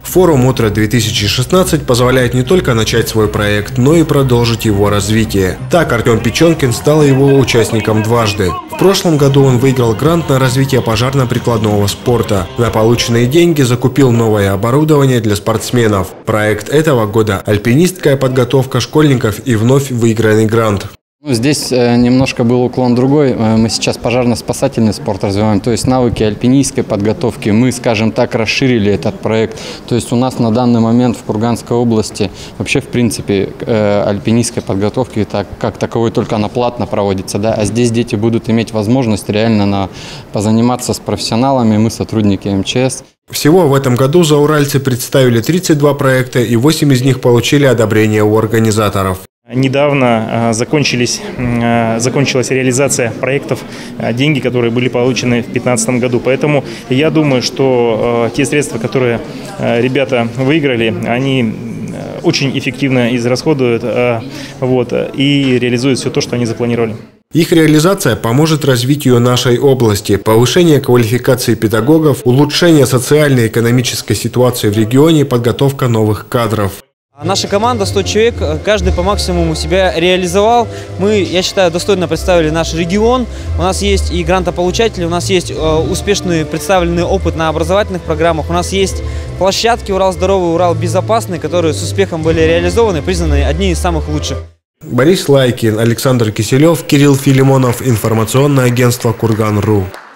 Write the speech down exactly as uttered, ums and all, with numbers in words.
Форум «Утро-две тысячи шестнадцать» позволяет не только начать свой проект, но и продолжить его развитие. Так Артем Печенкин стал его участником дважды. В прошлом году он выиграл грант на развитие пожарно-прикладного спорта. На полученные деньги закупил новое оборудование для спортсменов. Проект этого года – альпинистская подготовка школьников и вновь выигранный грант. Здесь немножко был уклон другой. Мы сейчас пожарно-спасательный спорт развиваем, то есть навыки альпинистской подготовки. Мы, скажем так, расширили этот проект. То есть у нас на данный момент в Курганской области вообще, в принципе, альпинистской подготовки так, как таковой только она платно проводится. Да? А здесь дети будут иметь возможность реально на, позаниматься с профессионалами. Мы сотрудники эм че эс. Всего в этом году зауральцы представили тридцать два проекта, и восемь из них получили одобрение у организаторов. Недавно закончились, закончилась реализация проектов, деньги, которые были получены в две тысячи пятнадцатом году. Поэтому я думаю, что те средства, которые ребята выиграли, они очень эффективно израсходуют, вот, и реализуют все то, что они запланировали. Их реализация поможет развитию нашей области, повышению квалификации педагогов, улучшению социально-экономической ситуации в регионе и подготовка новых кадров. Наша команда, сто человек, каждый по максимуму себя реализовал. Мы, я считаю, достойно представили наш регион. У нас есть и грантополучатели, у нас есть успешный представленный опыт на образовательных программах. У нас есть площадки «Урал здоровый», «Урал безопасный», которые с успехом были реализованы, признаны одни из самых лучших. Борис Лайкин, Александр Киселев, Кирилл Филимонов, информационное агентство Курган точка ру.